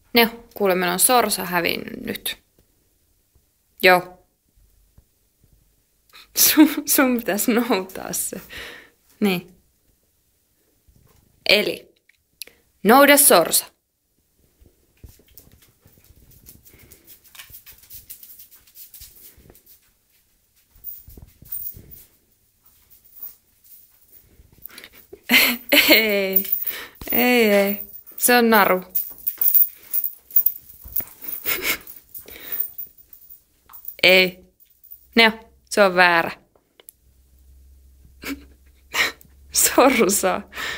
No, kuule, meillä on Sorsa hävinnyt nyt. Joo. Sun pitäisi noutaa se. Niin. Eli, nouda Sorsa. Ei, ei. Se on naru. Ei. No, se on väärä. Sorsa.